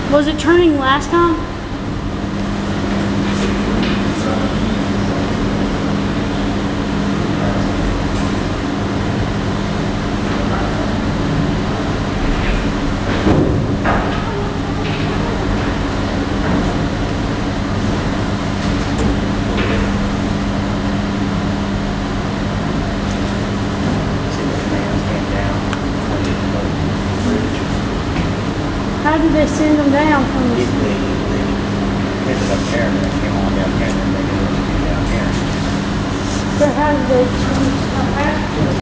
Was it turning last time? How did they send them down from They the... hit it up there and then it came on down here and then they did it down here. But how did they change stuff after?